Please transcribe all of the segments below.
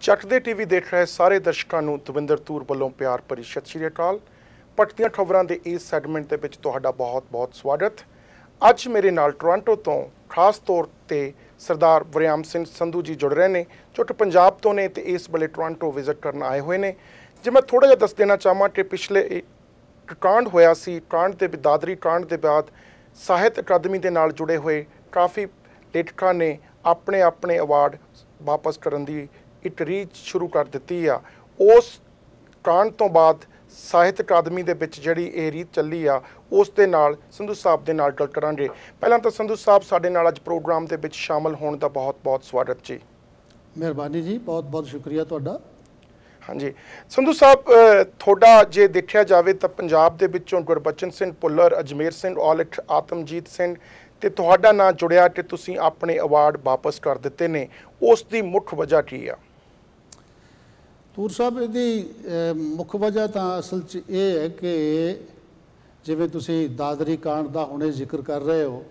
ਚੱਕਦੇ ਟੀਵੀ ਦੇਖ ਰਹੇ ਸਾਰੇ ਦਰਸ਼ਕਾਂ ਨੂੰ ਦਵਿੰਦਰ ਤੂਰ ਵੱਲੋਂ ਪਿਆਰ ਭਰੀ ਸਤਿ ਸ਼੍ਰੀ ਅਕਾਲ। ਪਟਦੀਆਂ ਖਬਰਾਂ ਦੇ ਇਸ ਸੈਗਮੈਂਟ ਦੇ ਵਿੱਚ ਤੁਹਾਡਾ ਬਹੁਤ-ਬਹੁਤ ਸਵਾਗਤ। ਅੱਜ ਮੇਰੇ ਨਾਲ ਟੋਰਾਂਟੋ ਤੋਂ ਖਾਸ ਤੌਰ ਤੇ ਸਰਦਾਰ ਵਰਿਆਮ ਸਿੰਘ ਸੰਧੂ ਜੀ ਜੁੜ ਰਹੇ ਨੇ, ਜੋ ਕਿ ਪੰਜਾਬ ਤੋਂ ਨੇ ਤੇ ਇਸ ਵੇਲੇ ਟੋਰਾਂਟੋ ਵਿਜ਼ਿਟ ਕਰਨ ਆਏ ਹੋਏ ਨੇ। ਜੇ ਮੈਂ ਥੋੜਾ ਜਿਹਾ ਦੱਸ ਦੇਣਾ ਚਾਹਾਂ ਕਿ ਪਿਛਲੇ ਕਾਂਡ ਹੋਇਆ ਸੀ, ਕਾਂਡ ਦੇ ਦਾਦਰੀ ਕਾਂਡ ਦੇ ਬਾਅਦ ਸਾਹਿਤ ਅਕਾਦਮੀ ਦੇ ਨਾਲ ਜੁੜੇ ਹੋਏ ਕਾਫੀ ਲੇਖਕਾਂ ਨੇ ਆਪਣੇ ਆਪਣੇ ਅਵਾਰਡ ਵਾਪਸ ਕਰਨ ਦੀ ਇੱਕ ਰੀਤ ਸ਼ੁਰੂ ਕਰ ਦਿੱਤੀ ਆ। ਉਸ ਕਾਂਡ ਤੋਂ ਬਾਅਦ ਸਾਹਿਤ ਅਕਾਦਮੀ ਦੇ ਵਿੱਚ ਜਿਹੜੀ ਇਹ ਰੀਤ ਚੱਲੀ ਆ, ਉਸ ਦੇ ਨਾਲ ਸੰਧੂ ਸਾਹਿਬ ਦੇ ਨਾਲ ਗੱਲ ਕਰਾਂਗੇ। ਪਹਿਲਾਂ ਤਾਂ ਸੰਧੂ ਸਾਹਿਬ ਸਾਡੇ ਨਾਲ ਅੱਜ ਪ੍ਰੋਗਰਾਮ ਦੇ ਵਿੱਚ ਸ਼ਾਮਲ ਹੋਣ ਦਾ ਬਹੁਤ-ਬਹੁਤ ਸਵਾਗਤ ਜੀ। ਮਿਹਰਬਾਨੀ ਜੀ, ਬਹੁਤ-ਬਹੁਤ ਸ਼ੁਕਰੀਆ ਤੁਹਾਡਾ। ਹਾਂਜੀ ਸੰਧੂ ਸਾਹਿਬ, ਤੁਹਾਡਾ ਜੇ ਦੇਖਿਆ ਜਾਵੇ ਤਾਂ ਪੰਜਾਬ ਦੇ ਵਿੱਚੋਂ ਗੁਰਬਚਨ ਸਿੰਘ ਭੁੱਲਰ, ਅਜਮੇਰ ਸਿੰਘ ਔਲਖ, ਆਤਮਜੀਤ ਸਿੰਘ ਤੇ ਤੁਹਾਡਾ ਨਾਂ ਜੁੜਿਆ ਕਿ ਤੁਸੀਂ ਆਪਣੇ ਅਵਾਰਡ ਵਾਪਸ ਕਰ ਦਿੱਤੇ ਨੇ, ਉਸ ਦੀ ਮੁੱਖ ਵਜ੍ਹਾ ਕੀ ਆ? ਤੂਰ ਸਾਹਿਬ, ਇਹਦੀ ਮੁੱਖ ਵਜ੍ਹਾ ਤਾਂ ਅਸਲ 'ਚ ਇਹ ਹੈ ਕਿ ਜਿਵੇਂ ਤੁਸੀਂ ਦਾਦਰੀ ਕਾਂਡ ਦਾ ਹੁਣੇ ਜ਼ਿਕਰ ਕਰ ਰਹੇ ਹੋ,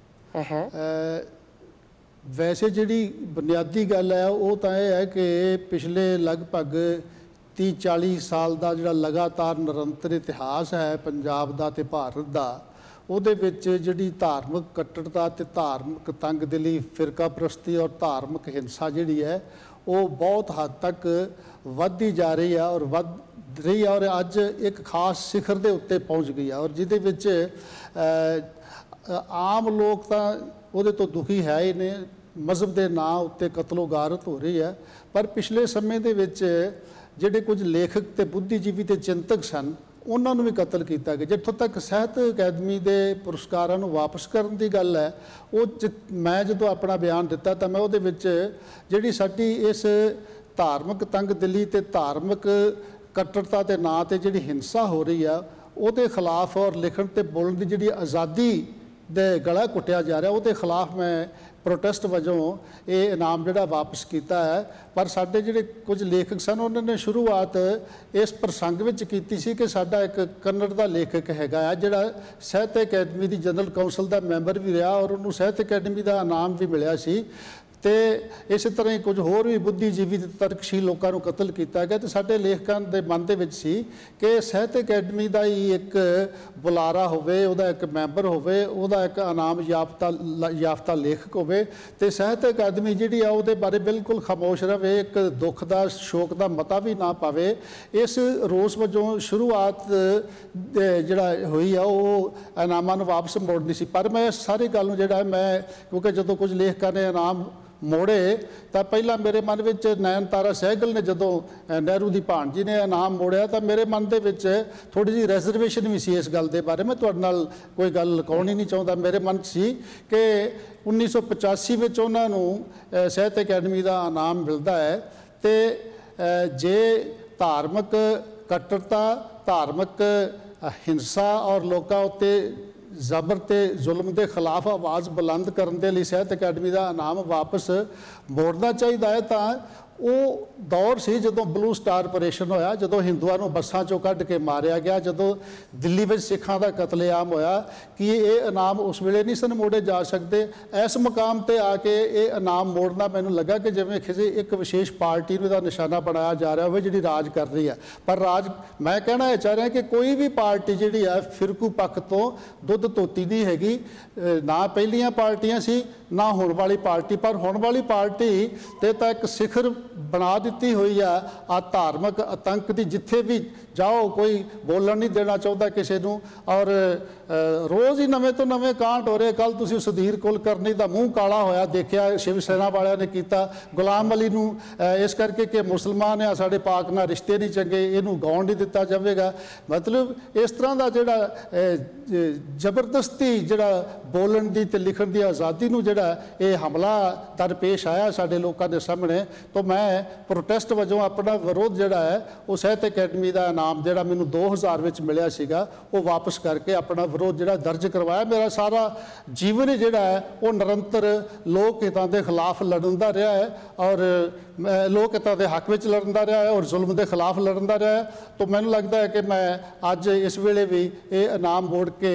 ਵੈਸੇ ਜਿਹੜੀ ਬੁਨਿਆਦੀ ਗੱਲ ਹੈ ਉਹ ਤਾਂ ਇਹ ਹੈ ਕਿ ਪਿਛਲੇ ਲਗਭਗ 30-40 ਸਾਲ ਦਾ ਜਿਹੜਾ ਲਗਾਤਾਰ ਨਿਰੰਤਰ ਇਤਿਹਾਸ ਹੈ ਪੰਜਾਬ ਦਾ ਤੇ ਭਾਰਤ ਦਾ, ਉਹਦੇ ਵਿੱਚ ਜਿਹੜੀ ਧਾਰਮਿਕ ਕੱਟੜਤਾ ਤੇ ਧਾਰਮਿਕ ਤੰਗਦਿਲੀ, ਫਿਰਕਾ ਪ੍ਰਸਤੀ ਔਰ ਧਾਰਮਿਕ ਹਿੰਸਾ ਜਿਹੜੀ ਹੈ ਉਹ ਬਹੁਤ ਹੱਦ ਤੱਕ ਵੱਧਦੀ ਜਾ ਰਹੀ ਹੈ ਔਰ ਵੱਧ ਰਹੀ ਹੈ ਔਰ ਅੱਜ ਇੱਕ ਖਾਸ ਸਿਖਰ ਦੇ ਉੱਤੇ ਪਹੁੰਚ ਗਈ ਹੈ। ਔਰ ਜਿਹਦੇ ਵਿੱਚ ਆਮ ਲੋਕ ਤਾਂ ਉਹਦੇ ਤੋਂ ਦੁਖੀ ਹੈ ਹੀ ਨੇ, ਮਜ਼ਹਬ ਦੇ ਨਾਂ ਉੱਤੇ ਕਤਲੋ ਗਾਰਤ ਹੋ ਰਹੀ ਹੈ। ਪਰ ਪਿਛਲੇ ਸਮੇਂ ਦੇ ਵਿੱਚ ਜਿਹੜੇ ਕੁਝ ਲੇਖਕ ਤੇ ਬੁੱਧੀਜੀਵੀ ਤੇ ਚਿੰਤਕ ਸਨ, ਉਹਨਾਂ ਨੂੰ ਵੀ ਕਤਲ ਕੀਤਾ ਗਿਆ। ਜਿੱਥੋਂ ਤੱਕ ਸਾਹਿਤ ਅਕਾਦਮੀ ਦੇ ਪੁਰਸਕਾਰਾਂ ਨੂੰ ਵਾਪਸ ਕਰਨ ਦੀ ਗੱਲ ਹੈ, ਉਹ ਮੈਂ ਜਦੋਂ ਆਪਣਾ ਬਿਆਨ ਦਿੱਤਾ ਤਾਂ ਮੈਂ ਉਹਦੇ ਵਿੱਚ ਜਿਹੜੀ ਸਾਡੀ ਇਸ ਧਾਰਮਿਕ ਤੰਗਦਿਲੀ ਤੇ ਧਾਰਮਿਕ ਕੱਟੜਤਾ ਦੇ ਨਾਂ 'ਤੇ ਜਿਹੜੀ ਹਿੰਸਾ ਹੋ ਰਹੀ ਆ, ਉਹਦੇ ਖਿਲਾਫ ਔਰ ਲਿਖਣ ਤੇ ਬੋਲਣ ਦੀ ਜਿਹੜੀ ਆਜ਼ਾਦੀ ਦੇ ਗਲਾ ਘੁੱਟਿਆ ਜਾ ਰਿਹਾ, ਉਹਦੇ ਖਿਲਾਫ ਮੈਂ ਪ੍ਰੋਟੈਸਟ ਵਜੋਂ ਇਹ ਇਨਾਮ ਜਿਹੜਾ ਵਾਪਸ ਕੀਤਾ ਹੈ। ਪਰ ਸਾਡੇ ਜਿਹੜੇ ਕੁਝ ਲੇਖਕ ਸਨ, ਉਹਨਾਂ ਨੇ ਸ਼ੁਰੂਆਤ ਇਸ ਪ੍ਰਸੰਗ ਵਿੱਚ ਕੀਤੀ ਸੀ ਕਿ ਸਾਡਾ ਇੱਕ ਕੰਨੜ ਦਾ ਲੇਖਕ ਹੈਗਾ ਆ ਜਿਹੜਾ ਸਾਹਿਤ ਅਕਾਦਮੀ ਦੀ ਜਨਰਲ ਕੌਂਸਲ ਦਾ ਮੈਂਬਰ ਵੀ ਰਿਹਾ ਔਰ ਉਹਨੂੰ ਸਾਹਿਤ ਅਕਾਦਮੀ ਦਾ ਇਨਾਮ ਵੀ ਮਿਲਿਆ ਸੀ। ਤੇ ਇਸੇ ਤਰ੍ਹਾਂ ਹੀ ਕੁਝ ਹੋਰ ਵੀ ਬੁੱਧੀਜੀਵੀ ਤੇ ਤਰਕਸ਼ੀਲ ਲੋਕਾਂ ਨੂੰ ਕਤਲ ਕੀਤਾ ਗਿਆ। ਤੇ ਸਾਡੇ ਲੇਖਕਾਂ ਦੇ ਮਨ ਦੇ ਵਿੱਚ ਸੀ ਕਿ ਸਾਹਿਤ ਅਕਾਦਮੀ ਦਾ ਹੀ ਇੱਕ ਬੁਲਾਰਾ ਹੋਵੇ, ਉਹਦਾ ਇੱਕ ਮੈਂਬਰ ਹੋਵੇ, ਉਹਦਾ ਇੱਕ ਇਨਾਮ ਯਾਫਤਾ ਲੇਖਕ ਹੋਵੇ ਤੇ ਸਾਹਿਤ ਅਕਾਦਮੀ ਜਿਹੜੀ ਆ ਉਹਦੇ ਬਾਰੇ ਬਿਲਕੁਲ ਖਾਮੋਸ਼ ਰਹੇ, ਇੱਕ ਦੁੱਖ ਦਾ ਸ਼ੋਕ ਦਾ ਮਤਾ ਵੀ ਨਾ ਪਾਵੇ। ਇਸ ਰੋਸ ਵਜੋਂ ਸ਼ੁਰੂਆਤ ਜਿਹੜਾ ਹੋਈ ਆ ਉਹ ਇਨਾਮਾਂ ਨੂੰ ਵਾਪਸ ਮੋੜਨੀ ਸੀ। ਪਰ ਮੈਂ ਸਾਰੀ ਗੱਲ ਨੂੰ ਜਿਹੜਾ ਮੈਂ, ਕਿਉਂਕਿ ਜਦੋਂ ਕੁਝ ਲੇਖਕਾਂ ਨੇ ਇਨਾਮ ਮੋੜੇ ਤਾਂ ਪਹਿਲਾਂ ਮੇਰੇ ਮਨ ਵਿੱਚ ਨੈਣ ਤਾਰਾ ਸਹਿਗਲ ਨੇ ਜਦੋਂ ਨਹਿਰੂ ਦੀ ਭਾਣਜੀ ਨੇ ਇਨਾਮ ਮੋੜਿਆ ਤਾਂ ਮੇਰੇ ਮਨ ਦੇ ਵਿੱਚ ਥੋੜ੍ਹੀ ਜਿਹੀ ਰੈਜ਼ਰਵੇਸ਼ਨ ਵੀ ਸੀ ਇਸ ਗੱਲ ਦੇ ਬਾਰੇ। ਮੈਂ ਤੁਹਾਡੇ ਨਾਲ ਕੋਈ ਗੱਲ ਲੁਕਾਉਣੀ ਨਹੀਂ ਚਾਹੁੰਦਾ। ਮੇਰੇ ਮਨ 'ਚ ਸੀ ਕਿ 1985 ਵਿੱਚ ਉਹਨਾਂ ਨੂੰ ਸਾਹਿਤ ਅਕਾਦਮੀ ਦਾ ਇਨਾਮ ਮਿਲਦਾ ਹੈ ਤੇ ਜੇ ਧਾਰਮਿਕ ਕੱਟੜਤਾ, ਧਾਰਮਿਕ ਹਿੰਸਾ ਔਰ ਲੋਕਾਂ ਉੱਤੇ ਜ਼ਬਰ ਤੇ ਜ਼ੁਲਮ ਦੇ ਖਿਲਾਫ ਆਵਾਜ਼ ਬੁਲੰਦ ਕਰਨ ਦੇ ਲਈ ਸਾਹਿਤ ਅਕਾਦਮੀ ਦਾ ਇਨਾਮ ਵਾਪਸ ਮੋੜਨਾ ਚਾਹੀਦਾ ਹੈ। ਤਾਂ ਉਹ ਦੌਰ ਸੀ ਜਦੋਂ ਬਲੂ ਸਟਾਰ ਆਪਰੇਸ਼ਨ ਹੋਇਆ, ਜਦੋਂ ਹਿੰਦੂਆਂ ਨੂੰ ਬੱਸਾਂ 'ਚੋਂ ਕੱਢ ਕੇ ਮਾਰਿਆ ਗਿਆ, ਜਦੋਂ ਦਿੱਲੀ ਵਿੱਚ ਸਿੱਖਾਂ ਦਾ ਕਤਲੇਆਮ ਹੋਇਆ ਕਿ ਇਹ ਇਨਾਮ ਉਸ ਵੇਲੇ ਨਹੀਂ ਸਨ ਮੋੜੇ ਜਾ ਸਕਦੇ। ਇਸ ਮੁਕਾਮ 'ਤੇ ਆ ਕੇ ਇਹ ਇਨਾਮ ਮੋੜਨਾ ਮੈਨੂੰ ਲੱਗਾ ਕਿ ਜਿਵੇਂ ਕਿਸੇ ਇੱਕ ਵਿਸ਼ੇਸ਼ ਪਾਰਟੀ ਨੂੰ ਇਹਦਾ ਨਿਸ਼ਾਨਾ ਬਣਾਇਆ ਜਾ ਰਿਹਾ ਹੋਵੇ ਜਿਹੜੀ ਰਾਜ ਕਰ ਰਹੀ ਹੈ। ਪਰ ਰਾਜ, ਮੈਂ ਕਹਿਣਾ ਇਹ ਚਾਹ ਰਿਹਾ ਕਿ ਕੋਈ ਵੀ ਪਾਰਟੀ ਜਿਹੜੀ ਹੈ ਫਿਰਕੂ ਪੱਖ ਤੋਂ ਦੁੱਧ ਧੋਤੀ ਨਹੀਂ ਹੈਗੀ। ਨਾ ਪਹਿਲੀਆਂ ਪਾਰਟੀਆਂ ਸੀ ਨਾ ਹੁਣ ਵਾਲੀ ਪਾਰਟੀ, ਪਰ ਹੁਣ ਵਾਲੀ ਪਾਰਟੀ ਤੇ ਤਾਂ ਇੱਕ ਸਿਖਰ ਬਣਾ ਦਿੱਤੀ ਹੋਈ ਆ ਧਾਰਮਿਕ ਆਤੰਕ ਦੀ। ਜਿੱਥੇ ਵੀ ਜਾਓ ਕੋਈ ਬੋਲਣ ਨਹੀਂ ਦੇਣਾ ਚਾਹੁੰਦਾ ਕਿਸੇ ਨੂੰ ਔਰ ਰੋਜ਼ ਹੀ ਨਵੇਂ ਤੋਂ ਨਵੇਂ ਕਾਂਡ ਹੋ ਰਹੇ। ਕੱਲ੍ਹ ਤੁਸੀਂ ਸੁਧੀਰ ਕੁਲਕਰਨੀ ਦਾ ਮੂੰਹ ਕਾਲਾ ਹੋਇਆ ਦੇਖਿਆ, ਸ਼ਿਵ ਸੈਨਾ ਵਾਲਿਆਂ ਨੇ ਕੀਤਾ। ਗੁਲਾਮ ਅਲੀ ਨੂੰ ਇਸ ਕਰਕੇ ਕਿ ਮੁਸਲਮਾਨ ਆ, ਸਾਡੇ ਪਾਕ ਨਾਲ ਰਿਸ਼ਤੇ ਨਹੀਂ ਚੰਗੇ, ਇਹਨੂੰ ਗਾਉਣ ਨਹੀਂ ਦਿੱਤਾ ਜਾਵੇਗਾ। ਮਤਲਬ ਇਸ ਤਰ੍ਹਾਂ ਦਾ ਜਿਹੜਾ ਜ਼ਬਰਦਸਤੀ ਜਿਹੜਾ ਬੋਲਣ ਦੀ ਤੇ ਲਿਖਣ ਦੀ ਆਜ਼ਾਦੀ ਨੂੰ ਜਿਹੜਾ ਇਹ ਹਮਲਾ ਦਰਪੇਸ਼ ਆਇਆ ਸਾਡੇ ਲੋਕਾਂ ਦੇ ਸਾਹਮਣੇ, ਤਾਂ ਮੈਂ ਪ੍ਰੋਟੈਸਟ ਵਜੋਂ ਆਪਣਾ ਵਿਰੋਧ ਜਿਹੜਾ ਹੈ ਉਹ ਸਾਹਿਤ ਅਕਾਦਮੀ ਦਾ ਇਨਾਮ ਜਿਹੜਾ ਮੈਨੂੰ 2000 ਵਿੱਚ ਮਿਲਿਆ ਸੀਗਾ ਉਹ ਵਾਪਸ ਕਰਕੇ ਆਪਣਾ ਵਿਰੋਧ ਜਿਹੜਾ ਦਰਜ ਕਰਵਾਇਆ। ਮੇਰਾ ਸਾਰਾ ਜੀਵਨ ਜਿਹੜਾ ਹੈ ਉਹ ਨਿਰੰਤਰ ਲੋਕ ਹਿੱਤਾਂ ਦੇ ਖਿਲਾਫ ਲੜਨ ਦਾ ਰਿਹਾ ਹੈ ਔਰ ਲੋਕ ਹਿੱਤਾਂ ਦੇ ਹੱਕ ਵਿੱਚ ਲੜਨ ਦਾ ਰਿਹਾ ਹੈ ਔਰ ਜ਼ੁਲਮ ਦੇ ਖਿਲਾਫ ਲੜਨ ਦਾ ਰਿਹਾ ਹੈ। ਤਾਂ ਮੈਨੂੰ ਲੱਗਦਾ ਹੈ ਕਿ ਮੈਂ ਅੱਜ ਇਸ ਵੇਲੇ ਵੀ ਇਹ ਇਨਾਮ ਮੋੜ ਕੇ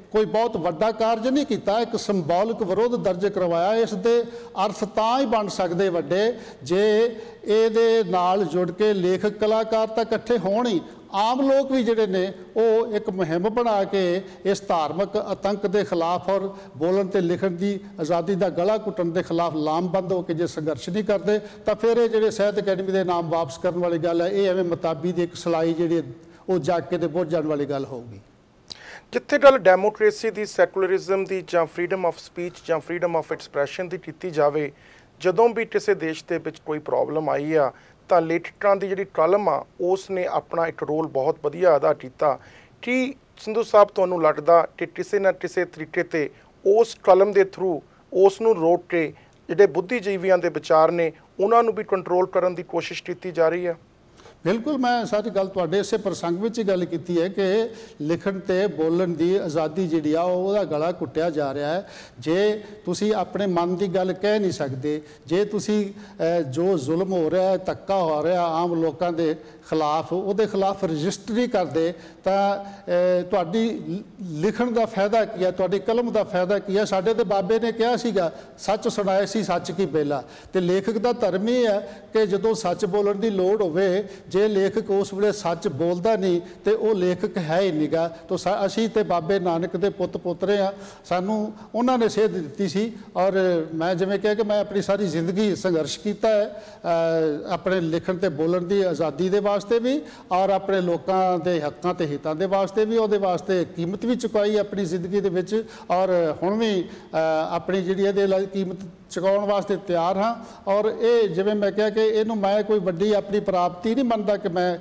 कोई बहुत वड्डा कार्य नहीं किया, एक संबॉलिक विरोध दर्ज करवाया। इस दे अर्थ तां ही बन सकते वड्डे जे ਇਹਦੇ ਨਾਲ जुड़ के लेखक कलाकार तो इकट्ठे होण ही, आम लोग भी जिहड़े ने वो एक मुहिम बना के इस धार्मिक आतंक के खिलाफ और बोलन ते लिखण की आज़ादी का गला घुटन के खिलाफ लामबंद होकर जे संघर्ष नहीं करते तो फिर ये जिहड़े साहित्य अकैडमी के नाम वापस करने वाली गल है, ये एवें मताबी की एक सलाई जिहड़ी वो जाग के बुझ जाने वाली गल होगी। जिथे गल डेमोक्रेसी की, सैकुलरिज्म की, जां फ्रीडम ऑफ स्पीच जां फ्रीडम ऑफ एक्सप्रैशन की कीती जावे, जदों भी किसी देश के विच कोई प्रॉब्लम आई आ ਤਾਂ ਲੇਖਕਾਂ ਦੀ ਜਿਹੜੀ ਕਲਮ ਆ ਉਸ ਨੇ ਆਪਣਾ ਇੱਕ ਰੋਲ ਬਹੁਤ ਵਧੀਆ ਅਦਾ ਕੀਤਾ। ਕੀ ਸੰਧੂ ਸਾਹਿਬ ਤੁਹਾਨੂੰ ਲੱਗਦਾ ਕਿ ਕਿਸੇ ਨਾ ਕਿਸੇ ਤਰੀਕੇ ਤੇ ਉਸ ਕਲਮ ਦੇ ਥਰੂ ਉਸ ਨੂੰ ਰੋਕ ਕੇ ਜਿਹੜੇ ਬੁੱਧੀਜੀਵੀਆਂ ਦੇ ਵਿਚਾਰ ਨੇ ਉਹਨਾਂ ਨੂੰ ਵੀ ਕੰਟਰੋਲ ਕਰਨ ਦੀ ਕੋਸ਼ਿਸ਼ ਕੀਤੀ ਜਾ ਰਹੀ ਹੈ? बिल्कुल, मैं सारी गल तुहाडे इसे प्रसंग में ही गल की है कि लिखण ते बोलन की आज़ादी जिहड़ी आ उहदा गला घुट्टिया जा रहा है। जे तुसी अपने मन की गल कह नहीं सकते, जे तुसी जो जुल्म हो रहा है, धक्का हो रहा आम लोगों के खिलाफ, उहदे खिलाफ रजिस्टर नहीं करते तो तुहाडी लिखण का फायदा की है, तुहाडी कलम का फायदा की है। साडे ते बाबे ने कहा सीगा सच सुनाए सी सच की बेला, तो लेखक का धर्म ही है कि जदों सच बोलण की लोड़ होवे, जे लेखक उस वे सच बोलता नहीं तो वह लेखक है ही नहीं गा। तो असी तो बाबे नानक के पुत पुत्रे हाँ, सानू उन्होंने सेध दी सी और मैं जिवें कहा कि मैं अपनी सारी जिंदगी संघर्ष किया है अपने लिखण ते बोलण की आज़ादी के वास्ते भी और अपने लोगों के हकों ते हितों के वास्ते भी, वो वास्ते कीमत भी चुकाई अपनी जिंदगी के विच और हुण भी अपनी जिहड़ी इहदे कीमत चुकाउण वास्ते तैयार हाँ। और ये जिवें मैं कहा कि इहनूं मैं कोई वड्डी अपनी प्राप्ति नहीं मनता कि मैं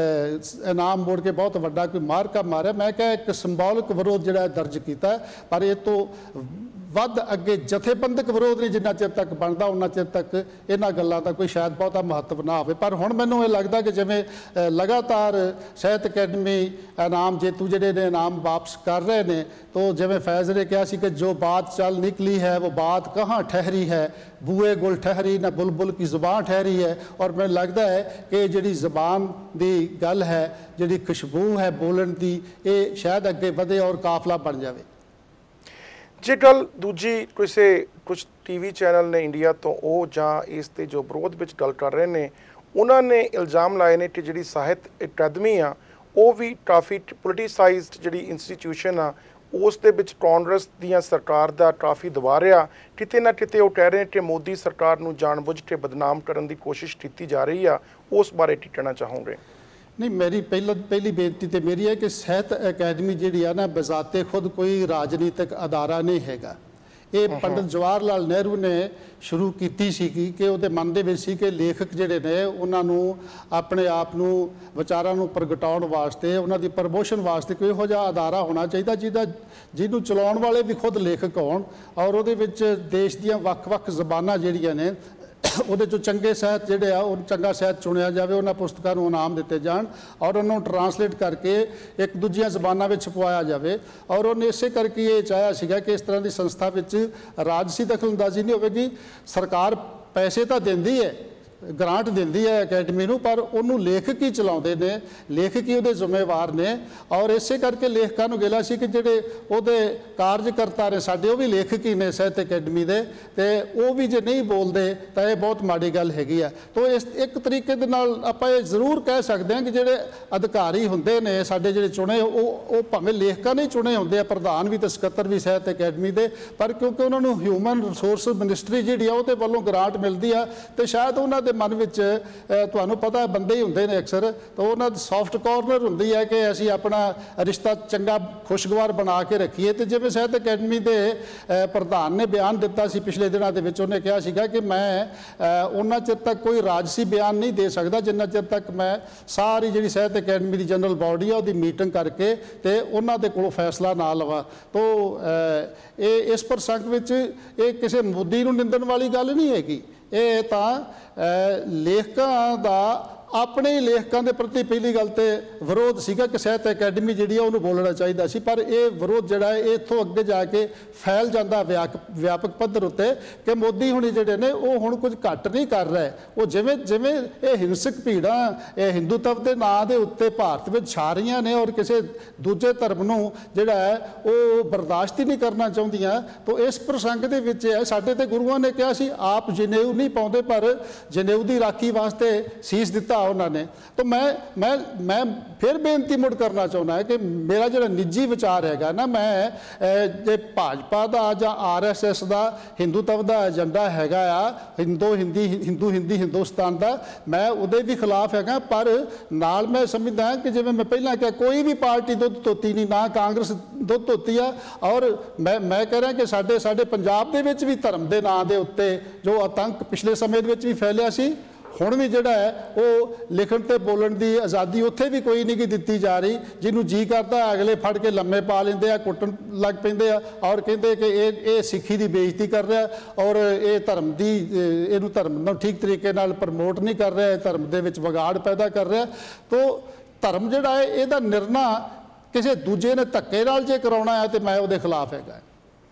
इनाम मोड़ के बहुत वड्डा कोई मारका मारिया। मैं क्या एक संबॉलिक विरोध जिहड़ा दर्ज किया, पर ये तो वध अगे जथेबंधक विरोध नहीं जिन्ना चिर तक बनता उन्ना चिर तक इन्हां गल्लां दा कोई शायद बहुता महत्व ना होवे। पर हुण मैनूं ये लगदा कि जिवें लगातार साहित्य अकैडमी इनाम जेतू जिहड़े ने इनाम वापस कर रहे हैं, तो जिवें फैज़ ने कहा सी कि जो बात चल निकली है वो बात कहाँ ठहरी है, बूए गुल ठहरी ना बुलबुल की ज़ुबान ठहरी है। और मैनूं लगदा है कि जिहड़ी ज़बान दी गल है, जिहड़ी खुशबू है बोलण दी, ये शायद अगे वधे और काफला बन जाए। जे गल दूजी किसी कुछ टीवी चैनल ने इंडिया तो वो जां इस ते जो विरोध विच गल कर रहे हैं, उन्होंने इल्ज़ाम लाए ने कि जिहड़ी साहित्य अकैडमी आ वो भी काफ़ी पोलिटिसाइज्ड जिहड़ी इंस्टीट्यूशन आ उस दे विच कांग्रेस दियां सरकार दा काफ़ी दबा रहा। किते ना किते वो कह रहे हैं कि मोदी सरकार नूं जानबुझ के बदनाम करन दी कोशिश की जा रही आ, उस बारे की कहना चाहोगे? नहीं, मेरी पहली बेनती तो मेरी है कि साहित्य अकैडमी जी है ना बजाते खुद कोई राजनीतिक अदारा नहीं हैगा। ये पंडित जवाहर लाल नेहरू ने शुरू की सी कि वो मन के सी कि लेखक जोड़े ने उन्होंने अपने आप विचारों प्रगटाने वास्ते उन्होंने प्रमोशन वास्ते कोई हो जा अदारा होना चाहिए जिदा जिन्होंने चलाने वाले भी खुद लेखक होण और वो देश दियां वख-वख ज़बानां जिहड़ियां ने ਉਹਦੇ ਚੋਂ ਚੰਗੇ ਸਾਹਿਤ ਜਿਹੜੇ ਆ ਉਹ ਚੰਗਾ ਸਾਹਿਤ ਚੁਣਿਆ ਜਾਵੇ, ਉਹਨਾਂ ਪੁਸਤਕਾਂ ਨੂੰ ਇਨਾਮ ਦਿੱਤੇ ਜਾਣ ਔਰ ਉਹਨੂੰ ਟਰਾਂਸਲੇਟ ਕਰਕੇ ਇੱਕ ਦੂਜੀਆਂ ਜ਼ਬਾਨਾਂ ਵਿੱਚ ਛਪਵਾਇਆ ਜਾਵੇ। ਔਰ ਉਹਨੇ ਇਸੇ ਕਰਕੇ ਇਹ ਚਾਹਿਆ ਸੀਗਾ ਕਿ ਇਸ ਤਰ੍ਹਾਂ ਦੀ ਸੰਸਥਾ ਵਿੱਚ ਰਾਜਸੀ ਦਖਲਅੰਦਾਜ਼ੀ ਨਹੀਂ ਹੋਵੇਗੀ। ਸਰਕਾਰ ਪੈਸੇ ਤਾਂ ਦਿੰਦੀ ਹੈ, ग्रांट देंदी है अकैडमी नूं, पर उन्होंने लेखक ही चलाते हैं, लेखक ही वो जिम्मेवार ने। और इसे करके लेखकों को गिला सी कि जोड़े वो कार्यकर्ता ने साडे वो भी लेखक ही ने साहित्य अकैडमी के, तो वो भी जो नहीं बोलते तो यह बहुत माड़ी गल हैगी है। तो इस एक तरीके दे नाल आपां ये जरूर कह सकते हैं कि जोड़े अधिकारी होंदे ने साडे जिहड़े चुने वो भावें लेखकों ने चुने होंदे, प्रधान भी तो सकत्तर भी साहित्य अकैडमी के, पर क्योंकि उन्होंने ह्यूमन रिसोर्स मिनिस्ट्री जिहड़ी आ उहदे वल्लों ग्रांट मिलती है तो शायद उन्होंने मन में तुहानूं पता बंदे ही होंदे ने अक्सर, तो उन्होंने सॉफ्ट कॉर्नर होंदी है कि असीं अपना रिश्ता चंगा खुशगवार बना के रखीए। तो जिवें साहित्य अकैडमी के प्रधान ने बयान दिता सी पिछले दिनों के विच, उन्हें कहा सीगा कि मैं उन्ना चिर तक कोई राजसी बयान नहीं दे सकता जिन्ना चिर तक मैं सारी जिहड़ी साहित्य अकैडमी की जनरल बॉडी है उसकी मीटिंग करके तो उन्हां दे कोलों फैसला ना लवां। तो इस प्रसंग विच ये किसी मोदी नूं निंदण वाली गल नहीं हैगी, ये तो लेखकों का ਆਪਣੇ ਹੀ ਲੇਖਕਾਂ ਦੇ ਪ੍ਰਤੀ ਪਹਿਲੀ ਗੱਲ ਤੇ ਵਿਰੋਧ ਸੀਗਾ ਕਿ ਸਾਹਿਤ ਅਕੈਡਮੀ ਜਿਹੜੀ ਆ ਉਹਨੂੰ ਬੋਲਣਾ ਚਾਹੀਦਾ ਸੀ, ਪਰ ਇਹ ਵਿਰੋਧ ਜਿਹੜਾ ਹੈ ਇੱਥੋਂ ਅੱਗੇ ਜਾ ਕੇ ਫੈਲ ਜਾਂਦਾ ਵਿਆਪਕ ਪੱਧਰ ਉੱਤੇ ਕਿ ਮੋਦੀ ਹੁਣੀ ਜਿਹੜੇ ਨੇ ਉਹ ਹੁਣ ਕੁਝ ਘੱਟ ਨਹੀਂ ਕਰ ਰਹੇ। ਉਹ ਜਿਵੇਂ ਜਿਵੇਂ ਇਹ ਹਿੰਸਕ ਭੀੜਾਂ ਇਹ ਹਿੰਦੂਤਵ ਦੇ ਨਾਂ ਦੇ ਉੱਤੇ ਭਾਰਤ ਵਿੱਚ ਛਾ ਰਹੀਆਂ ਨੇ ਔਰ ਕਿਸੇ ਦੂਜੇ ਧਰਮ ਨੂੰ ਜਿਹੜਾ ਹੈ ਉਹ ਬਰਦਾਸ਼ਤ ਹੀ ਨਹੀਂ ਕਰਨਾ ਚਾਹੁੰਦੀਆਂ, ਤਾਂ ਇਸ ਪ੍ਰਸੰਗ ਦੇ ਵਿੱਚ ਹੈ ਸਾਡੇ ਤੇ ਗੁਰੂਆਂ ਨੇ ਕਿਹਾ ਸੀ ਆਪ ਜਨੇਊ ਨਹੀਂ ਪਾਉਂਦੇ ਪਰ ਜਨੇਊ ਦੀ ਰਾਖੀ ਵਾਸਤੇ ਸੀਸ ਦਿੱਤਾ ਉਹਨਾਂ ਨੇ। ਤਾਂ ਮੈਂ ਫਿਰ ਬੇਨਤੀ ਮੁੜ ਕਰਨਾ ਚਾਹੁੰਦਾ ਹੈ ਕਿ ਮੇਰਾ ਜਿਹੜਾ ਨਿੱਜੀ ਵਿਚਾਰ ਹੈਗਾ ਨਾ, ਮੈਂ ਜੇ ਭਾਜਪਾ ਦਾ ਜਾਂ RSS ਦਾ ਹਿੰਦੂਤਵ ਦਾ ਏਜੰਡਾ ਹੈਗਾ ਆ ਹਿੰਦੂ ਹਿੰਦੀ ਹਿੰਦੁਸਤਾਨ ਦਾ, ਮੈਂ ਉਹਦੇ ਵੀ ਖਿਲਾਫ ਹੈਗਾ, ਪਰ ਨਾਲ ਮੈਂ ਸਮਝਦਾ ਕਿ ਜਿਵੇਂ ਮੈਂ ਪਹਿਲਾਂ ਕਿਹਾ ਕੋਈ ਵੀ ਪਾਰਟੀ ਦੁੱਧ ਧੋਤੀ ਨਹੀਂ, ਨਾ ਕਾਂਗਰਸ ਦੁੱਧ ਧੋਤੀ ਆ। ਔਰ ਮੈਂ ਕਹਿ ਰਿਹਾ ਕਿ ਸਾਡੇ ਪੰਜਾਬ ਦੇ ਵਿੱਚ ਵੀ ਧਰਮ ਦੇ ਨਾਂ ਦੇ ਉੱਤੇ ਜੋ ਆਤੰਕ ਪਿਛਲੇ ਸਮੇਂ ਦੇ ਵਿੱਚ ਵੀ ਫੈਲਿਆ ਸੀ, ਹੁਣ ਵੀ ਜਿਹੜਾ ਹੈ ਉਹ ਲਿਖਣ ਤੇ ਬੋਲਣ ਦੀ ਆਜ਼ਾਦੀ ਉੱਥੇ ਵੀ ਕੋਈ ਨਹੀਂ ਦਿੱਤੀ ਜਾ ਰਹੀ। ਜਿਹਨੂੰ ਜੀ ਕਰਦਾ ਅਗਲੇ ਫੜ ਕੇ ਲੰਮੇ ਪਾ ਲੈਂਦੇ ਆ, ਕੁੱਟਣ ਲੱਗ ਪੈਂਦੇ ਆ ਔਰ ਕਹਿੰਦੇ ਕਿ ਇਹ ਸਿੱਖੀ ਦੀ ਬੇਇੱਜ਼ਤੀ ਕਰ ਰਿਹਾ ਔਰ ਇਹ ਇਹਨੂੰ ਧਰਮ ਨੂੰ ਠੀਕ ਤਰੀਕੇ ਨਾਲ ਪ੍ਰਮੋਟ ਨਹੀਂ ਕਰ ਰਿਹਾ, ਧਰਮ ਦੇ ਵਿੱਚ ਵਿਗਾੜ ਪੈਦਾ ਕਰ ਰਿਹਾ। ਤਾਂ ਧਰਮ ਜਿਹੜਾ ਹੈ ਇਹਦਾ ਨਿਰਣਾ ਕਿਸੇ ਦੂਜੇ ਨੇ ਧੱਕੇ ਨਾਲ ਜੇ ਕਰਾਉਣਾ ਹੈ ਤੇ ਮੈਂ ਉਹਦੇ ਖਿਲਾਫ ਹੈਗਾ।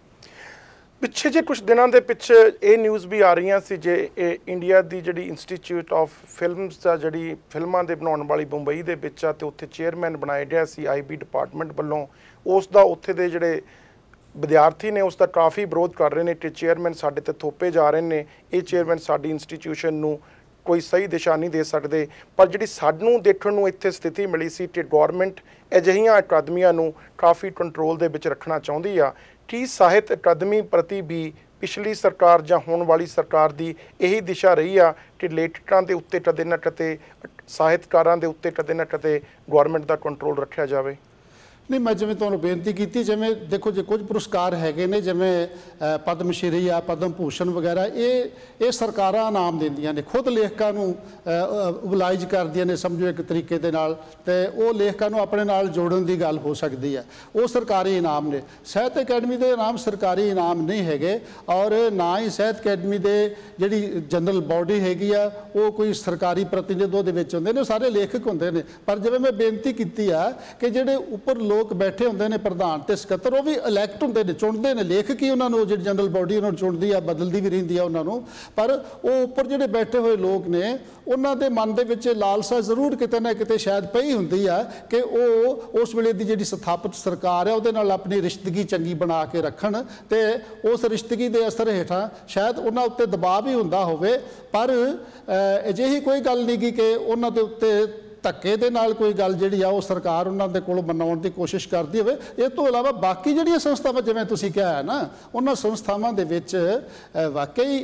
ਪਿੱਛੇ ਜੇ ਕੁਝ ਦਿਨਾਂ ਦੇ ਪਿੱਛੇ ਇਹ ਨਿਊਜ਼ ਵੀ ਆ ਰਹੀਆਂ ਸੀ ਜੇ ਇੰਡੀਆ ਦੀ ਜਿਹੜੀ ਇੰਸਟੀਚਿਊਟ ਆਫ ਫਿਲਮਸ ਦਾ ਜਿਹੜੀ ਫਿਲਮਾਂ ਦੇ ਬਣਾਉਣ ਵਾਲੀ ਬੰਬਈ ਦੇ ਵਿੱਚ ਆ ਤੇ ਉੱਥੇ ਚੇਅਰਮੈਨ ਬਣਾਇਆ ਗਿਆ ਸੀ IB ਡਿਪਾਰਟਮੈਂਟ ਵੱਲੋਂ, ਉਸ ਦਾ ਉੱਥੇ ਦੇ ਜਿਹੜੇ ਵਿਦਿਆਰਥੀ ਨੇ ਉਸ ਦਾ ਕਾਫੀ ਵਿਰੋਧ ਕਰ ਰਹੇ ਨੇ ਕਿ ਚੇਅਰਮੈਨ ਸਾਡੇ ਤੇ ਥੋਪੇ ਜਾ ਰਹੇ ਨੇ, ਇਹ ਚੇਅਰਮੈਨ ਸਾਡੀ ਇੰਸਟੀਟਿਊਸ਼ਨ ਨੂੰ ਕੋਈ ਸਹੀ ਦਿਸ਼ਾ ਨਹੀਂ ਦੇ ਸਕਦੇ। ਪਰ ਜਿਹੜੀ ਸਾਨੂੰ ਦੇਖਣ ਨੂੰ ਇੱਥੇ ਸਥਿਤੀ ਮਿਲੀ ਸੀ ਕਿ ਗੌਰਮੈਂਟ ਅਜਿਹੀਆਂ ਅਕਾਦਮੀਆਂ ਨੂੰ ਕਾਫੀ ਕੰਟਰੋਲ ਦੇ ਵਿੱਚ ਰੱਖਣਾ ਚਾਹੁੰਦੀ ਆ। ਕੀ ਸਾਹਿਤ ਅਕਾਦਮੀ ਪ੍ਰਤੀ ਵੀ ਪਿਛਲੀ ਸਰਕਾਰ ਜਾਂ ਹੋਣ ਵਾਲੀ ਸਰਕਾਰ ਦੀ ਇਹੀ ਦਿਸ਼ਾ ਰਹੀ ਆ ਕਿ ਲੇਖਕਾਂ ਦੇ ਉੱਤੇ ਕਦੇ ਨਾ ਕਦੇ ਸਾਹਿਤਕਾਰਾਂ ਦੇ ਉੱਤੇ ਕਦੇ ਨਾ ਕਦੇ ਗੌਰਮੈਂਟ ਦਾ ਕੰਟਰੋਲ ਰੱਖਿਆ ਜਾਵੇ? ਨਹੀਂ, ਮੈਂ ਜਿਵੇਂ ਤੁਹਾਨੂੰ ਬੇਨਤੀ ਕੀਤੀ, ਜਿਵੇਂ ਦੇਖੋ ਜੇ ਕੁਝ ਪੁਰਸਕਾਰ ਹੈਗੇ ਨੇ ਜਿਵੇਂ ਪਦਮ ਸ਼੍ਰੀ ਆ, ਪਦਮ ਭੂਸ਼ਣ ਵਗੈਰਾ, ਇਹ ਸਰਕਾਰਾਂ ਇਨਾਮ ਦਿੰਦੀਆਂ ਨੇ, ਖੁਦ ਲੇਖਕਾਂ ਨੂੰ ਉਬਲਾਈਜ ਕਰਦੀਆਂ ਨੇ ਸਮਝੋ ਇੱਕ ਤਰੀਕੇ ਦੇ ਨਾਲ, ਤੇ ਉਹ ਲੇਖਕਾਂ ਨੂੰ ਆਪਣੇ ਨਾਲ ਜੋੜਨ ਦੀ ਗੱਲ ਹੋ ਸਕਦੀ ਹੈ। ਉਹ ਸਰਕਾਰੀ ਇਨਾਮ ਨੇ। ਸਾਹਿਤ ਅਕੈਡਮੀ ਦੇ ਇਨਾਮ ਸਰਕਾਰੀ ਇਨਾਮ ਨਹੀਂ ਹੈਗੇ ਔਰ ਨਾ ਹੀ ਸਾਹਿਤ ਅਕੈਡਮੀ ਦੇ ਜਿਹੜੀ ਜਨਰਲ ਬਾਡੀ ਹੈਗੀ ਆ ਉਹ ਕੋਈ ਸਰਕਾਰੀ ਪ੍ਰਤੀਨਿਧ ਉਹਦੇ ਵਿੱਚ ਹੁੰਦੇ ਨੇ, ਸਾਰੇ ਲੇਖਕ ਹੁੰਦੇ ਨੇ। ਪਰ ਜਿਵੇਂ ਮੈਂ ਬੇਨਤੀ ਕੀਤੀ ਆ ਕਿ ਜਿਹੜੇ ਉੱਪਰ ਲੋਕ ਬੈਠੇ ਹੁੰਦੇ ਨੇ ਪ੍ਰਧਾਨ ਤੇ ਸਕੱਤਰ, ਉਹ ਵੀ ਇਲੈਕਟ ਹੁੰਦੇ ਨੇ, ਚੁਣਦੇ ਨੇ ਲੇਖਕ ਹੀ ਉਹਨਾਂ ਨੂੰ, ਜਿਹੜੀ ਜਨਰਲ ਬਾਡੀ ਉਹਨਾਂ ਨੂੰ ਚੁਣਦੀ ਆ, ਬਦਲਦੀ ਵੀ ਰਹਿੰਦੀ ਆ ਉਹਨਾਂ ਨੂੰ। ਪਰ ਉਹ ਉੱਪਰ ਜਿਹੜੇ ਬੈਠੇ ਹੋਏ ਲੋਕ ਨੇ ਉਹਨਾਂ ਦੇ ਮਨ ਦੇ ਵਿੱਚ ਲਾਲਸਾ ਜ਼ਰੂਰ ਕਿਤੇ ਨਾ ਕਿਤੇ ਸ਼ਾਇਦ ਪਈ ਹੁੰਦੀ ਆ ਕਿ ਉਹ ਉਸ ਵੇਲੇ ਦੀ ਜਿਹੜੀ ਸਥਾਪਿਤ ਸਰਕਾਰ ਹੈ ਉਹਦੇ ਨਾਲ ਆਪਣੀ ਰਿਸ਼ਤਗੀ ਚੰਗੀ ਬਣਾ ਕੇ ਰੱਖਣ, ਤੇ ਉਸ ਰਿਸ਼ਤਗੀ ਦੇ ਅਸਰ ਹੇਠਾਂ ਸ਼ਾਇਦ ਉਹਨਾਂ ਉੱਤੇ ਦਬਾਅ ਵੀ ਹੁੰਦਾ ਹੋਵੇ। ਪਰ ਅਜਿਹੀ ਕੋਈ ਗੱਲ ਨਹੀਂ ਕਿ ਉਹਨਾਂ ਦੇ ਉੱਤੇ ਧੱਕੇ ਦੇ ਨਾਲ ਕੋਈ ਗੱਲ ਜਿਹੜੀ ਆ ਉਹ ਸਰਕਾਰ ਉਹਨਾਂ ਦੇ ਕੋਲ ਮਨਾਉਣ ਦੀ ਕੋਸ਼ਿਸ਼ ਕਰਦੀ ਹੋਵੇ। ਇਹ ਤੋਂ ਇਲਾਵਾ ਬਾਕੀ ਜਿਹੜੀਆਂ ਸੰਸਥਾਵਾਂ ਜਿਵੇਂ ਤੁਸੀਂ ਕਿਹਾ ਹੈ ਨਾ, ਉਹਨਾਂ ਸੰਸਥਾਵਾਂ ਦੇ ਵਿੱਚ ਵਾਕਈ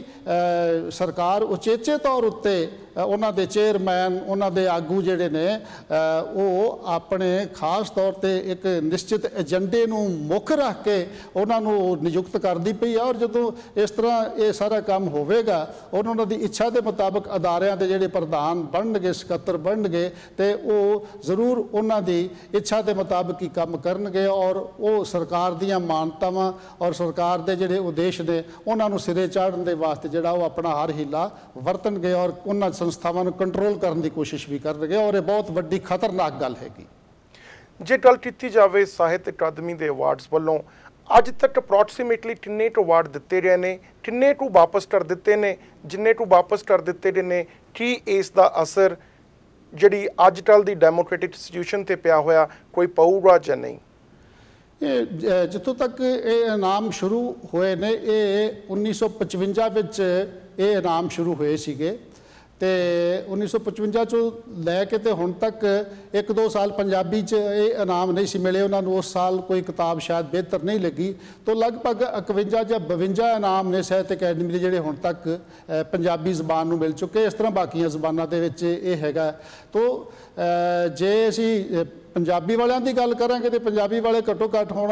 ਸਰਕਾਰ ਉਚੇਚੇ ਤੌਰ ਉੱਤੇ ਉਹਨਾਂ ਦੇ ਚੇਅਰਮੈਨ, ਉਹਨਾਂ ਦੇ ਆਗੂ ਜਿਹੜੇ ਨੇ ਉਹ ਆਪਣੇ ਖਾਸ ਤੌਰ ਤੇ ਇੱਕ ਨਿਸ਼ਚਿਤ ਏਜੰਡੇ ਨੂੰ ਮੁੱਖ ਰੱਖ ਕੇ ਉਹਨਾਂ ਨੂੰ ਨਿਯੁਕਤ ਕਰਦੀ ਪਈ ਆ। ਔਰ ਜਦੋਂ ਇਸ ਤਰ੍ਹਾਂ ਇਹ ਸਾਰਾ ਕੰਮ ਹੋਵੇਗਾ, ਉਹਨਾਂ ਦੀ ਇੱਛਾ ਦੇ ਮੁਤਾਬਕ ਅਦਾਰਿਆਂ ਦੇ ਜਿਹੜੇ ਪ੍ਰਧਾਨ ਬਣਨਗੇ, ਸਕੱਤਰ ਬਣਨਗੇ, ਤੇ ਉਹ ਜ਼ਰੂਰ ਉਹਨਾਂ ਦੀ ਇੱਛਾ ਦੇ ਮੁਤਾਬਕ ਹੀ ਕੰਮ ਕਰਨਗੇ ਔਰ ਉਹ ਸਰਕਾਰ ਦੀਆਂ ਮਾਨਤਾਵਾਂ ਔਰ ਸਰਕਾਰ ਦੇ ਜਿਹੜੇ ਉਦੇਸ਼ ਨੇ ਉਹਨਾਂ ਨੂੰ ਸਿਰੇ ਚਾੜਨ ਦੇ ਵਾਸਤੇ ਜਿਹੜਾ ਉਹ ਆਪਣਾ ਹਰ ਹੀਲਾ ਵਰਤਣਗੇ ਔਰ ਉਹਨਾਂ ਸੰਸਥਾਵਾਂ ਨੂੰ ਕੰਟਰੋਲ ਕਰਨ ਦੀ ਕੋਸ਼ਿਸ਼ ਵੀ ਕਰਨਗੇ। ਔਰ ਇਹ ਬਹੁਤ ਵੱਡੀ ਖਤਰਨਾਕ ਗੱਲ ਹੈਗੀ। ਜੇ ਗੱਲ ਕੀਤੀ ਜਾਵੇ ਸਾਹਿਤ ਅਕਾਦਮੀ ਦੇ ਅਵਾਰਡਸ ਵੱਲੋਂ ਅੱਜ ਤੱਕ ਅਪਰੋਕਸੀਮੇਟਲੀ ਕਿੰਨੇ ਕੁ ਅਵਾਰਡ ਦਿੱਤੇ ਗਏ ਨੇ, ਕਿੰਨੇ ਕੁ ਵਾਪਸ ਕਰ ਦਿੱਤੇ ਨੇ, ਜਿੰਨੇ ਕੁ ਵਾਪਸ ਕਰ ਦਿੱਤੇ ਗਏ ਨੇ, ਕੀ ਇਸ ਦਾ ਅਸਰ ਜਿਹੜੀ ਅੱਜ ਕੱਲ੍ਹ ਦੀ ਡੈਮੋਕ੍ਰੈਟਿਕ ਇੰਸਟੀਟਿਊਸ਼ਨ ਤੇ ਪਿਆ ਹੋਇਆ ਕੋਈ ਪਊਗਾ ਜਾਂ ਨਹੀਂ? ਇਹ ਜਿੱਥੋਂ ਤੱਕ ਇਹ ਇਨਾਮ ਸ਼ੁਰੂ ਹੋਏ ਨੇ, ਇਹ 1955 ਵਿੱਚ ਇਹ ਇਨਾਮ ਸ਼ੁਰੂ ਹੋਏ ਸੀਗੇ ਤੇ 1955 ਚੋਂ ਲੈ ਕੇ ਤੇ ਹੁਣ ਤੱਕ 1-2 ਸਾਲ ਪੰਜਾਬੀ 'ਚ ਇਹ ਇਨਾਮ ਨਹੀਂ ਸੀ ਮਿਲੇ ਉਹਨਾਂ ਨੂੰ। ਉਸ ਸਾਲ ਕੋਈ ਕਿਤਾਬ ਸ਼ਾਇਦ ਬਿਹਤਰ ਨਹੀਂ ਲੱਗੀ। ਤੋਂ ਲਗਭਗ 51 ਜਾਂ 52 ਇਨਾਮ ਨੇ ਸਾਹਿਤ ਅਕੈਡਮੀ ਦੇ ਜਿਹੜੇ ਹੁਣ ਤੱਕ ਪੰਜਾਬੀ ਜ਼ਬਾਨ ਨੂੰ ਮਿਲ ਚੁੱਕੇ। ਇਸ ਤਰ੍ਹਾਂ ਬਾਕੀਆਂ ਜ਼ਬਾਨਾਂ ਦੇ ਵਿੱਚ ਇਹ ਹੈਗਾ। ਤੋਂ ਜੇ ਅਸੀਂ पंजाबी वालियां दी गल करांगे तो पंजाबी वाले घट्टो घट्ट हुण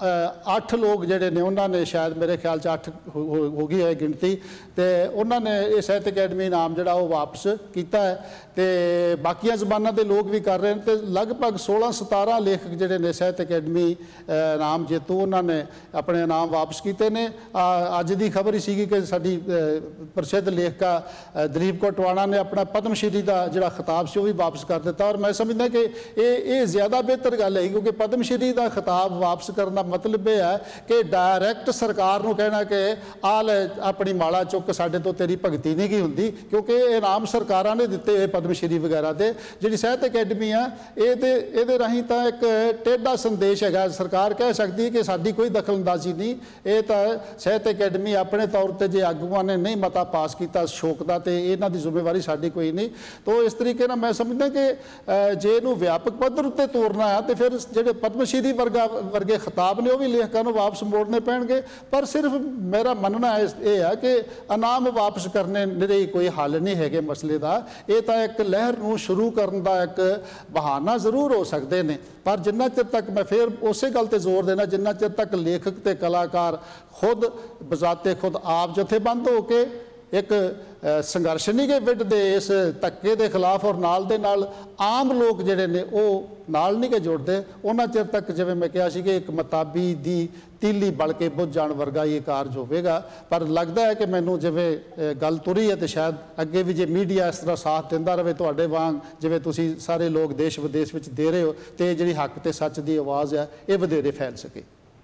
8 लोग जिहड़े ने उन्होंने शायद मेरे ख्याल 8 हो गई है गिनती, तो उन्होंने ये साहित्य अकैडमी इनाम जिहड़ा वो वापस किया है, तो बाकियां जबानां दे लोग भी कर रहे हैं, तो लगभग 16-17 लेखक जिहड़े ने साहित्य अकैडमी इनाम जेतू उन्होंने अपने इनाम वापस किए ने। अज की खबर ही सीगी कि साडी प्रसिद्ध लेखिका दलीप कौर टवाणा ने अपना पद्मश्री का जिहड़ा खिताब से वो भी वापस कर दिता, और मैं समझदा कि ये ज़्यादा बेहतर गल है, क्योंकि पद्मश्री का खिताब वापस करना मतलब यह है कि डायरैक्ट सरकार को कहना कि आ ले अपनी माला चुक साडे तो तेरी भगती नहीं की हुंदी, क्योंकि इनाम सरकारां ने दिते हुए पद्मश्री वगैरह दे। जिहड़ी साहित्य अकैडमी आ ये राही तो एक टेढ़ा संदेश है, सरकार कह सकती है कि साडी कोई दखलअंदाजी नहीं, ये तो साहित्य अकैडमी अपने तौर पर जे आगूआं ने नहीं मता पास किया शौक का, तो इन्हां दी जिम्मेवारी साडी कोई नहीं। तो इस तरीके नाल मैं समझदा कि जे इहनूं व्यापक पद्धर उत्ते तोड़ना है तो फिर जिहड़े पद्मश्री वर्गे खिताब ने वो भी लेखकां नूं वापस मोड़ने पैणगे। पर सिर्फ मेरा मनना ये है कि इनाम वापस करने निरे कोई हल नहीं है मसले का, ये तो एक लहर नूं शुरू करने का एक बहाना जरूर हो सकते हैं, पर जिन्ना चिर तक मैं फिर उस गल ते जोर देना, जिन्ना चिर तक लेखक ते कलाकार खुद बजाते खुद आप जथेबंद हो के एक संघर्ष नहीं के विढ़ते इस धक्के के खिलाफ, और नाल दे नाल आम लोग जिहड़े ने वो नाल नहीं के जुड़ते, उन्ना चिर तक जिवें मैं कहा सी कि एक मताबी दी तीली बल के बुझ जाण वर्गा ये कारज होवेगा। पर लगता है कि मैनूं जिवें गल तुरी है तो शायद अगे भी जे मीडिया इस तरह साथ दिंदा रहे तुहाडे वांग, जिवें तुसीं सारे लोग देश विदेश विच दे रहे हो, तो जिहड़ी हक ते सच दी आवाज़ है ये वधेरे फैल सके।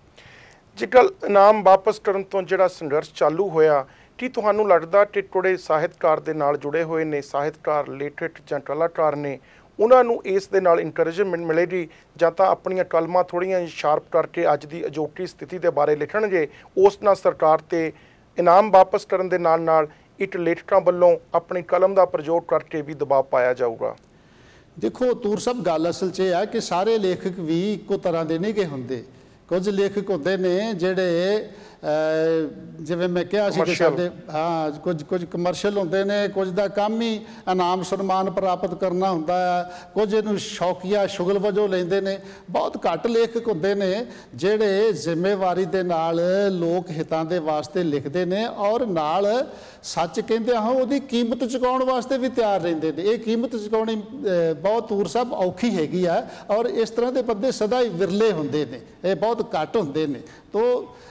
जे गल इनाम वापस करन तो जिहड़ा संघर्ष चालू होया, की तुहानूं लगदा टिटोड़े ਸਾਹਿਤਕਾਰ ਦੇ ਨਾਲ जुड़े हुए ने ਸਾਹਿਤਕਾਰ लिटरेट ਜਾਂ कलाकार ने ਉਹਨਾਂ ਨੂੰ ਇਸ ਦੇ ਨਾਲ ਇਨਕਰੇਜਮੈਂਟ ਮਿਲੇਗੀ, ਜਾਂ ਤਾਂ ਆਪਣੀਆਂ ਕਲਮਾਂ ਥੋੜ੍ਹੀਆਂ ਸ਼ਾਰਪ ਕਰਕੇ ਅੱਜ ਦੀ ਅਜੋਕੀ ਸਥਿਤੀ ਦੇ ਬਾਰੇ ਲਿਖਣਗੇ, ਉਸ ਨਾਲ ਸਰਕਾਰ ਤੇ ਇਨਾਮ ਵਾਪਸ ਕਰਨ ਦੇ ਨਾਲ ਨਾਲ ਇਟ ਲੇਖਕਾਂ ਵੱਲੋਂ ਆਪਣੀ ਕਲਮ ਦਾ ਪ੍ਰਯੋਗ ਕਰਕੇ ਵੀ ਦਬਾਅ ਪਾਇਆ ਜਾਊਗਾ। देखो तूर सब गल असल च है कि सारे लेखक भी इक्को तरह के नहीं गे होंदे, कुछ लेखक होंदे ने जिहड़े जिवें मैं कहा सी कि साडे हाँ कुछ कमर्शियल होंदे ने, कुछ दा काम ही इनाम सन्मान प्राप्त करना हुंदा है, कुछ इहनूं शौकिया शुगल वजों लैंदे ने। बहुत घੱਟ लेखक होंदे ने जिहड़े जिम्मेवारी दे नाल लोक हितां दे वास्ते लिखदे ने, और नाल सच कहंदे हां उहदी कीमत चुकाउण वास्ते भी तैयार रहिंदे ने। ये कीमत चुकाउणी बहुत तूर साहब औखी हैगी है, और इस तरह के बंदे सदा ही विरले होंदे ने, ये बहुत घੱਟ होंदे ने। तो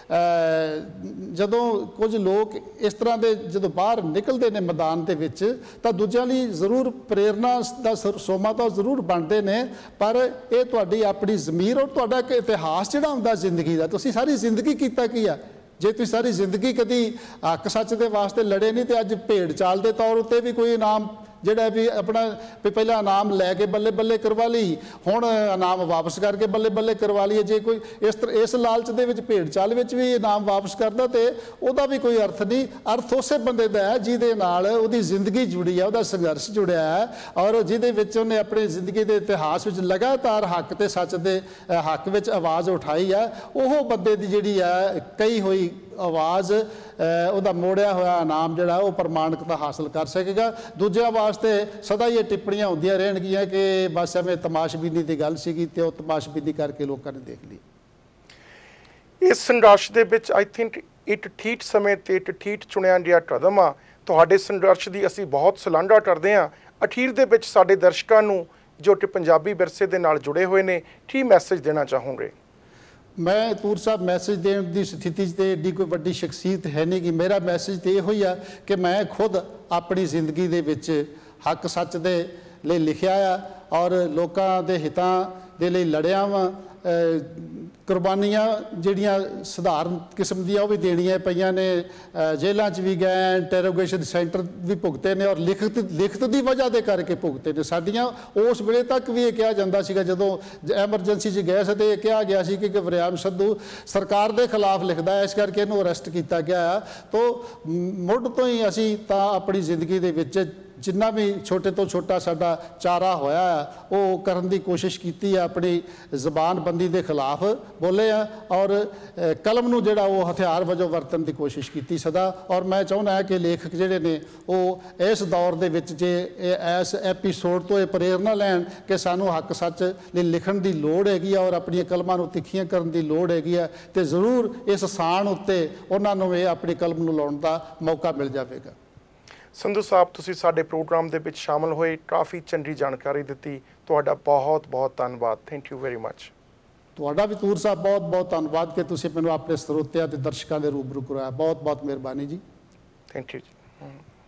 ਜਦੋਂ ਕੁਝ ਲੋਕ ਇਸ ਤਰ੍ਹਾਂ ਦੇ ਜਦੋਂ ਬਾਹਰ ਨਿਕਲਦੇ ਨੇ ਮੈਦਾਨ ਦੇ ਵਿੱਚ, ਤਾਂ ਦੂਜਿਆਂ ਲਈ ਜ਼ਰੂਰ ਪ੍ਰੇਰਨਾ ਦਾ ਸੋਮਾ ਤਾਂ ਜ਼ਰੂਰ ਬਣਦੇ ਨੇ, ਪਰ ਇਹ ਤੁਹਾਡੀ ਆਪਣੀ ਜ਼ਮੀਰ ਔਰ ਤੁਹਾਡਾ ਇੱਕ ਇਤਿਹਾਸ ਜਿਹੜਾ ਹੁੰਦਾ ਜ਼ਿੰਦਗੀ ਦਾ, ਤੁਸੀਂ ਸਾਰੀ ਜ਼ਿੰਦਗੀ ਕੀਤਾ ਕੀ ਆ। ਜੇ ਤੁਸੀਂ ਸਾਰੀ ਜ਼ਿੰਦਗੀ ਕਦੀ ਹੱਕ ਸੱਚ ਦੇ ਵਾਸਤੇ ਲੜੇ ਨਹੀਂ, ਤੇ ਅੱਜ ਭੇਡ ਚਾਲ ਦੇ ਤੌਰ ਉੱਤੇ ਵੀ ਕੋਈ ਇਨਾਮ ਜਿਹੜਾ ਵੀ ਆਪਣਾ ਵੀ ਪਹਿਲਾਂ ਇਨਾਮ ਲੈ ਕੇ ਬੱਲੇ ਬੱਲੇ ਕਰਵਾ ਲਈ, ਹੁਣ ਇਨਾਮ ਵਾਪਸ ਕਰਕੇ ਬੱਲੇ ਬੱਲੇ ਕਰਵਾ ਲਈਏ, ਜੇ ਕੋਈ ਇਸ ਲਾਲਚ ਦੇ ਵਿੱਚ ਭੇਡ ਚਾਲ ਵਿੱਚ ਵੀ ਇਨਾਮ ਵਾਪਸ ਕਰਦਾ ਤੇ ਉਹਦਾ ਵੀ ਕੋਈ ਅਰਥ ਨਹੀਂ। ਅਰਥ ਉਸੇ ਬੰਦੇ ਦਾ ਹੈ ਜਿਹਦੇ ਨਾਲ ਉਹਦੀ ਜ਼ਿੰਦਗੀ ਜੁੜੀ ਹੈ, ਉਹਦਾ ਸੰਘਰਸ਼ ਜੁੜਿਆ ਹੈ, ਔਰ ਜਿਹਦੇ ਵਿੱਚ ਉਹਨੇ ਆਪਣੀ ਜ਼ਿੰਦਗੀ ਦੇ ਇਤਿਹਾਸ ਵਿੱਚ ਲਗਾਤਾਰ ਹੱਕ ਤੇ ਸੱਚ ਦੇ ਹੱਕ ਵਿੱਚ ਆਵਾਜ਼ ਉਠਾਈ ਹੈ। ਉਹ ਬੰਦੇ ਦੀ ਜਿਹੜੀ ਹੈ ਕਈ ਹੋਈ ਆਵਾਜ਼ ਉਹਦਾ ਮੋੜਿਆ ਹੋਇਆ ਇਨਾਮ ਜਿਹੜਾ ਉਹ ਪ੍ਰਮਾਣਿਕਤਾ ਹਾਸਲ ਕਰ ਸਕੇਗਾ। ਦੂਜਿਆਂ ਵਾਸਤੇ ਸਦਾ ਹੀ ਇਹ ਟਿੱਪਣੀਆਂ ਹੁੰਦੀਆਂ ਰਹਿਣਗੀਆਂ ਕਿ ਬਸ ਐਵੇਂ ਤਮਾਸ਼ਬੀਨੀ ਦੀ ਗੱਲ ਸੀਗੀ ਤੇ ਉਹ ਤਮਾਸ਼ਬੀਨੀ ਕਰਕੇ ਲੋਕਾਂ ਨੇ ਦੇਖ ਲਈ। ਇਸ ਸੰਘਰਸ਼ ਦੇ ਵਿੱਚ ਆਈ ਥਿੰਕ ਇਟ ਠੀਕ ਸਮੇਂ ਤੇ ਇਟ ਠੀਕ ਚੁਣਿਆ ਗਿਆ ਕਦਮ ਆ। ਤੁਹਾਡੇ ਸੰਘਰਸ਼ ਦੀ ਅਸੀਂ ਬਹੁਤ ਸਲਾਘਾ ਕਰਦੇ ਹਾਂ। ਅਖੀਰ ਦੇ ਵਿੱਚ ਸਾਡੇ ਦਰਸ਼ਕਾਂ ਨੂੰ ਜੋ ਕਿ ਪੰਜਾਬੀ ਵਿਰਸੇ ਦੇ ਨਾਲ ਜੁੜੇ ਹੋਏ ਨੇ ਕੀ ਮੈਸੇਜ ਦੇਣਾ ਚਾਹੋਗੇ? मैं तूर साहब मैसेज देने की स्थिति तो एडी कोई वड्डी शख्सियत है नहीं कि मेरा मैसेज तो यो ही है कि मैं खुद अपनी जिंदगी दे विच हक सच दे लई लिखिया आ और लोकां दे हितां दे लई लड़िया वा। कुर्बानियां जिहड़ियां सधारण किस्म दियां भी देनियां पईयां ने, जेलों च भी गए, इंटरोगेशन सेंटर भी भुगते ने और लिखत की वजह के करके भुगते ने। साडियां उस वेले तक भी ये कहा जाता सीगा जदों एमरजेंसी च गए तो यह कहा गया सी कि वरियाम संधू सरकार के खिलाफ लिखता है, इस करके इहनूं अरेस्ट किया गया। तो मुढ़ तो ही असीं तां अपनी जिंदगी दे विच जिन्ना भी छोटे तो छोटा साडा चारा होया है वो करन दी कोशिश कीती है, अपनी जबानबंदी के खिलाफ बोले हैं और कलम नूं जिहड़ा वो हथियार वजों वरतन की कोशिश की सदा। और मैं चाहुंदा है कि लेखक जिहड़े ने वो इस दौर दे विच जे इस एपीसोड तो ये प्रेरणा लैन कि सानू हक सच लई लिखण दी लोड़ हैगी और अपनी कलमां नूं तिखियां करन दी लोड़ हैगी है, ते जरूर इस साण उत्ते उन्हां नूं ये अपनी कलम नूं लाउण दा मौका मिल जाएगा। संधू साहब, तुसीं साडे प्रोग्राम दे विच शामिल होए, काफ़ी चंगी जानकारी दित्ती, तुहाडा बहुत बहुत धन्नवाद। Thank you very much. तुहाडा भी तूर साहब बहुत बहुत धन्नवाद कि तुसीं मैनूं अपने ਸਰੋਤਿਆਂ ਤੇ ਦਰਸ਼ਕਾਂ ਦੇ ਰੂਬਰੂ ਕਰਵਾਇਆ। बहुत बहुत मेहरबानी जी। Thank you ji.